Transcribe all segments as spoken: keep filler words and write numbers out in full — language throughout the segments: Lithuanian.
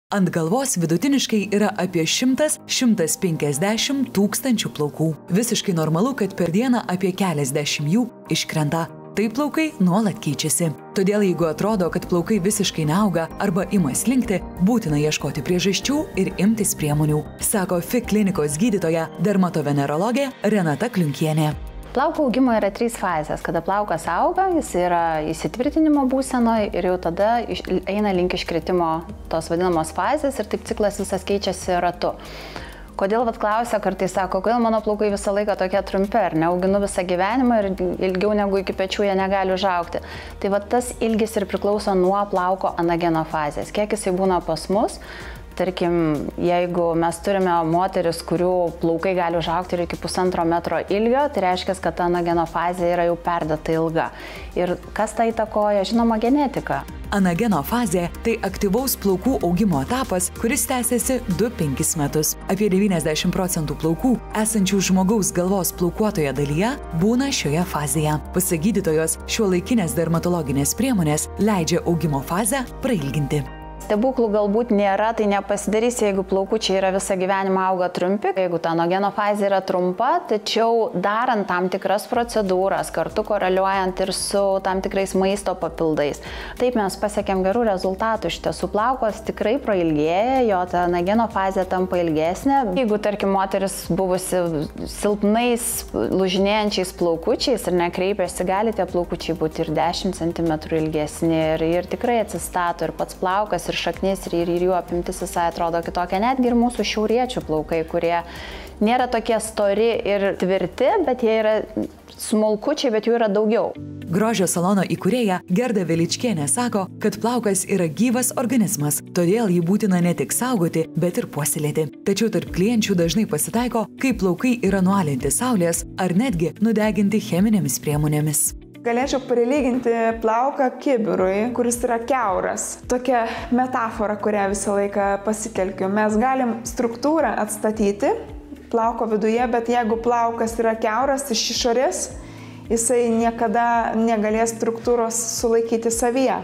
Ant galvos vidutiniškai yra apie šimtas iki šimtas penkiasdešimt tūkstančių plaukų. Visiškai normalu, kad per dieną apie keliasdešimt jų iškrenta. Taip plaukai nuolat keičiasi. Todėl jeigu atrodo, kad plaukai visiškai neauga arba ima slinkti, būtina ieškoti priežasčių ir imtis priemonių, sako F I klinikos gydytoja dermatovenerologė Renata Kliunkienė. Plauko augimo yra trys fazės. Kada plaukas auga, jis yra įsitvirtinimo būsenoje ir jau tada eina link iškritimo tos vadinamos fazės ir taip ciklas visas keičiasi ratu. Kodėl vat klausia, kartais sako, kodėl mano plaukai visą laiką tokie trumpi, ar neauginu visą gyvenimą ir ilgiau negu iki pečių jie negali užaugti. Tai vat tas ilgis ir priklauso nuo plauko anageno fazės. Kiek jisai būna pas mus? Tarkim, jeigu mes turime moteris, kurių plaukai gali užaugti ir iki pusantro metro ilgio, tai reiškia, kad ta anageno fazė yra jau perdėtai ilga. Ir kas tai įtakoja? Žinoma, genetika. Anageno fazė – tai aktyvaus plaukų augimo etapas, kuris tęsiasi du penkis metus. Apie devyniasdešimt procentų plaukų, esančių žmogaus galvos plaukuotoje dalyje, būna šioje fazėje. Pasak gydytojos, šiuolaikinės dermatologinės priemonės leidžia augimo fazę prailginti. Stebuklų galbūt nėra, tai nepasidarys, jeigu plaukučiai yra visą gyvenimą auga trumpi, jeigu ta anageno fazė yra trumpa, tačiau darant tam tikras procedūras, kartu koreliuojant ir su tam tikrais maisto papildais. Taip mes pasiekėm gerų rezultatų, iš tiesų plaukos tikrai prailgėja, jo ta anageno fazė tampa ilgesnė. Jeigu, tarkim, moteris buvusi silpnais, lūžinėjančiais plaukučiais ir nekreipiasi, gali tie plaukučiai būti ir dešimt centimetrų ilgesni ir, ir tikrai atsistato ir pats plaukas, ir šaknis, ir, ir jų apimtis visai atrodo kitokia. Netgi ir mūsų šiauriečių plaukai, kurie nėra tokie stori ir tvirti, bet jie yra smulkučiai, bet jų yra daugiau. Grožio salono įkūrėja Gerda Veličkienė sako, kad plaukas yra gyvas organizmas, todėl jį būtina ne tik saugoti, bet ir puoselėti. Tačiau tarp klienčių dažnai pasitaiko, kai plaukai yra nualinti saulės ar netgi nudeginti cheminėmis priemonėmis. Galėčiau prilyginti plauką kibirui, kuris yra kiauras. Tokia metafora, kurią visą laiką pasitelkiu. Mes galim struktūrą atstatyti plauko viduje, bet jeigu plaukas yra kiauras iš išorės, jisai niekada negalės struktūros sulaikyti savyje.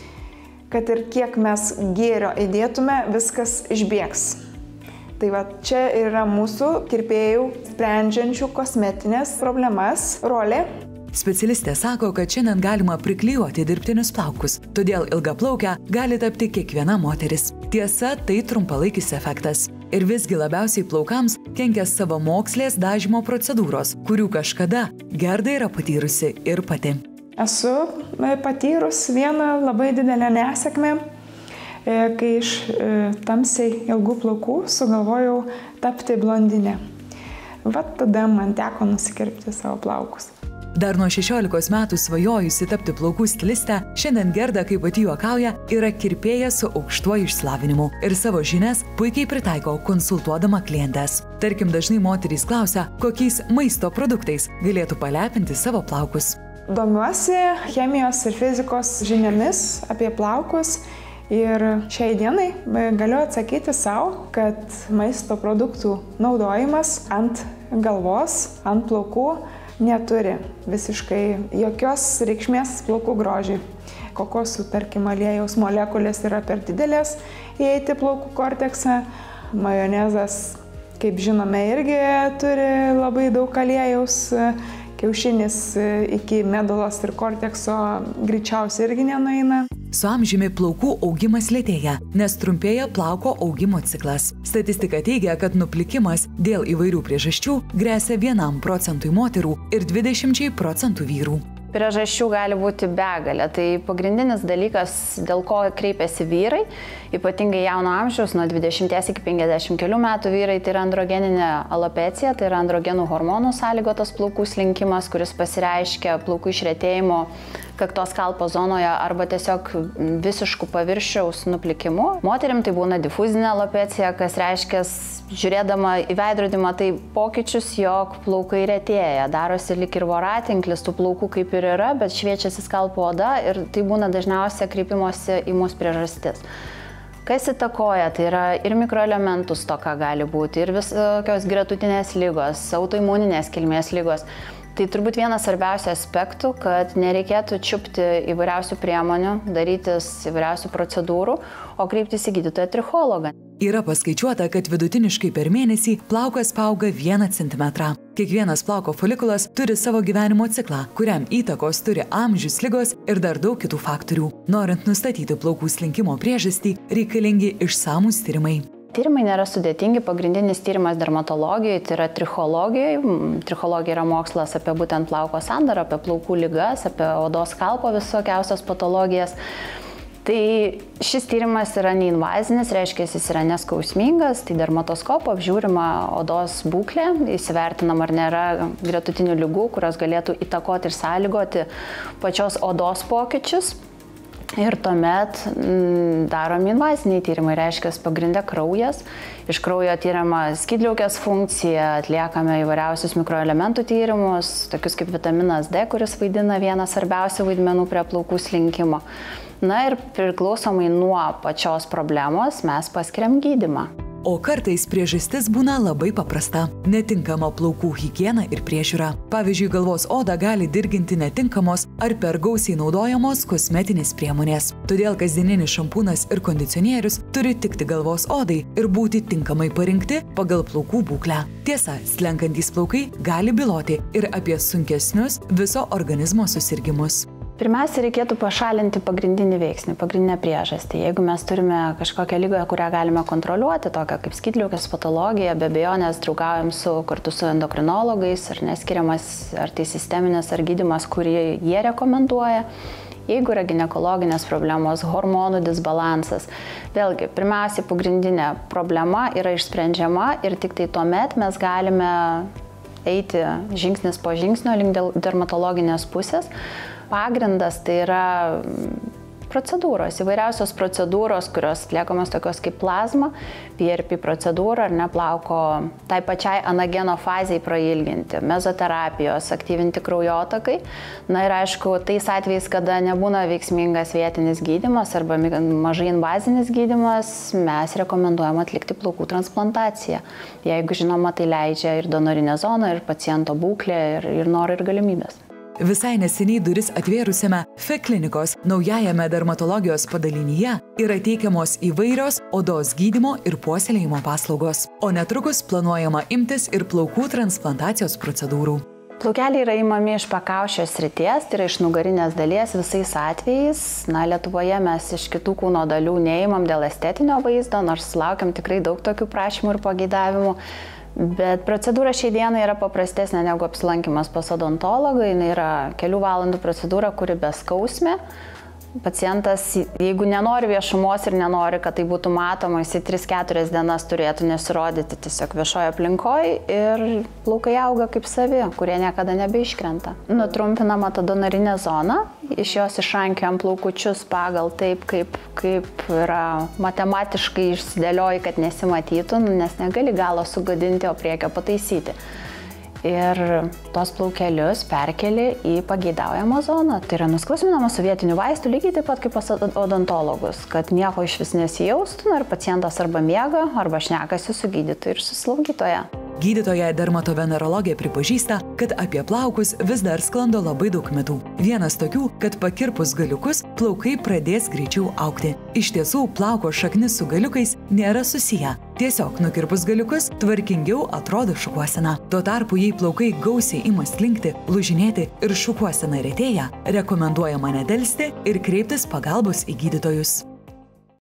Kad ir kiek mes gėrio įdėtume, viskas išbėgs. Tai va, čia yra mūsų kirpėjų sprendžiančių kosmetinės problemas rolė. Specialistė sako, kad šiandien galima priklijuoti dirbtinius plaukus, todėl ilgaplaukę gali tapti kiekviena moteris. Tiesa, tai trumpalaikis efektas. Ir visgi labiausiai plaukams kenkia savamokslės dažymo procedūros, kurių kažkada Gerda yra patyrusi ir pati. Esu patyrus vieną labai didelę nesėkmę, kai iš tamsiai ilgų plaukų sugalvojau tapti blondinė. Vat tada man teko nusikirpti savo plaukus. Dar nuo šešiolikos metų svajojusi tapti plaukų stilistę, šiandien Gerda, kaip pati juokauja, yra kirpėja su aukštuoju išsilavinimu ir savo žinias puikiai pritaiko konsultuodama klientes. Tarkim, dažnai moterys klausia, kokiais maisto produktais galėtų palepinti savo plaukus. Domiuosi chemijos ir fizikos žiniomis apie plaukus ir šiai dienai galiu atsakyti savo, kad maisto produktų naudojimas ant galvos, ant plaukų neturi visiškai jokios reikšmės plaukų grožiui. Kokosų, tarkim, aliejaus molekulės yra per didelės įeiti plaukų korteksą. Majonezas, kaip žinome, irgi turi labai daug aliejaus. Kiaušinis iki medulos ir kortekso greičiausiai irgi nenueina. Su amžiumi plaukų augimas lėtėja, nes trumpėja plauko augimo ciklas. Statistika teigia, kad nuplikimas dėl įvairių priežasčių gresia vienam procentui moterų ir dvidešimčiai procentų vyrų. Priežasčių gali būti begalė. Tai pagrindinis dalykas, dėl ko kreipiasi vyrai, ypatingai jauno amžiaus, nuo dvidešimties iki penkiasdešimt kelių metų vyrai, tai yra androgeninė alopecija, tai yra androgenų hormonų sąlygotas plaukų slinkimas, kuris pasireiškia plaukų išretėjimo kaktos kalpo zonoje arba tiesiog visiškų paviršiaus nuplikimu. Moterim tai būna difuzinė alopecija, kas reiškia, žiūrėdama į veidrodį matai pokyčius, jog plaukai retėja, darosi lyg ir voratinklis, tų plaukų kaip ir yra, bet šviečiasi skalpo oda ir tai būna dažniausia kreipimosi į mūsų priežastis. Kas įtakoja, tai yra ir mikroelementų stoka gali būti, ir visokios gretutinės ligos, autoimuninės kilmės ligos. Tai turbūt vienas svarbiausių aspektų, kad nereikėtų čiupti įvairiausių priemonių, darytis įvairiausių procedūrų, o kreiptis į gydytoją trichologą. Yra paskaičiuota, kad vidutiniškai per mėnesį plaukas paauga vieną centimetrą. Kiekvienas plauko folikulas turi savo gyvenimo ciklą, kuriam įtakos turi amžius, ligos ir dar daug kitų faktorių. Norint nustatyti plaukų slinkimo priežastį, reikalingi išsamūs tyrimai. Tyrimai nėra sudėtingi, pagrindinis tyrimas dermatologijoje, tai yra trichologijoje. Trichologija yra mokslas apie būtent plauko sandarą, apie plaukų ligas, apie odos kalpo visokiausias patologijas. Tai šis tyrimas yra neinvazinis, reiškia, jis yra neskausmingas, tai dermatoskopo apžiūrima odos būklė, įsivertinama ar nėra gretutinių ligų, kurios galėtų įtakoti ir sąlygoti pačios odos pokyčius. Ir tuomet m, daromi invaziniai tyrimai, reiškia, pagrinde kraujas. Iš kraujo tyriama skydliaukės funkcija, atliekame įvairiausius mikroelementų tyrimus, tokius kaip vitaminas D, kuris vaidina vieną svarbiausių vaidmenų prie plaukų slinkimo. Na ir priklausomai nuo pačios problemos mes paskiriam gydymą. O kartais priežastis būna labai paprasta – netinkama plaukų higiena ir priežiūra. Pavyzdžiui, galvos odą gali dirginti netinkamos ar per gausiai naudojamos kosmetinės priemonės. Todėl kasdieninis šampūnas ir kondicionierius turi tikti galvos odai ir būti tinkamai parinkti pagal plaukų būklę. Tiesa, slenkantys plaukai gali byloti ir apie sunkesnius viso organizmo susirgimus. Pirmiausia, reikėtų pašalinti pagrindinį veiksnį, pagrindinę priežastį. Jeigu mes turime kažkokią ligą, kurią galime kontroliuoti, tokią kaip skydliaukės patologija, be abejonės draugaujam su, kartu su endokrinologais, ar neskiriamas, ar tai sisteminis, ar gydymas, kurį jie rekomenduoja. Jeigu yra ginekologinės problemos, hormonų disbalansas, vėlgi, pirmiausia, pagrindinė problema yra išsprendžiama ir tik tai tuomet mes galime eiti žingsnis po žingsnio link dermatologinės pusės. Pagrindas tai yra procedūros, įvairiausios procedūros, kurios atliekamos tokios kaip plazma, P R P procedūra ar ne plauko tai pačiai anageno fazei prailginti, mezoterapijos, aktyvinti kraujotakai. Na ir aišku, tais atvejais, kada nebūna veiksmingas vietinis gydymas arba mažai invazinis gydymas, mes rekomenduojam atlikti plaukų transplantaciją. Jeigu žinoma, tai leidžia ir donorinė zona, ir paciento būklė, ir, ir norai, ir galimybės. Visai neseniai duris atvėrusiame F E klinikos naujajame dermatologijos padalinyje yra teikiamos įvairios odos gydymo ir puoselėjimo paslaugos, o netrukus planuojama imtis ir plaukų transplantacijos procedūrų. Plaukeliai yra įmami iš pakaušės srities, tai yra iš nugarinės dalies visais atvejais. Na, Lietuvoje mes iš kitų kūno dalių neįmam dėl estetinio vaizdo, nors laukiam tikrai daug tokių prašymų ir pageidavimų. Bet procedūra šiai dienai yra paprastesnė negu apsilankimas pas odontologą. Jis yra kelių valandų procedūra, kuri beskausmė. Pacientas, jeigu nenori viešumos ir nenori, kad tai būtų matoma, jis tris keturias dienas turėtų nesirodyti tiesiog viešoje aplinkoje ir plaukai auga kaip savi, kurie niekada nebeiškrenta. Nutrumpinama ta donorinė zona, iš jos išrankiojam plaukučius pagal taip, kaip, kaip yra matematiškai išsidėlioji, kad nesimatytų, nes negali galo sugadinti, o priekio pataisyti. Ir tos plaukelius perkeli į pageidaujamą zoną. Tai yra nuskausminama su vietiniu vaistu, lygiai taip pat kaip pas odontologus, kad nieko iš vis nesijaustų, ir pacientas arba miega, arba šnekasi su gydytoju ir su slaugytoja. Gydytoja dermatovenerologė pripažįsta, kad apie plaukus vis dar sklando labai daug mitų. Vienas tokių, kad pakirpus galiukus, plaukai pradės greičiau augti. Iš tiesų, plauko šaknis su galiukais nėra susiję. Tiesiog nukirpus galiukus, tvarkingiau atrodo šukuosena. Tuo tarpu, jei plaukai gausiai ima slinkti, lūžinėti ir šukuosena retėja, rekomenduojama nedelsti ir kreiptis pagalbos į gydytojus.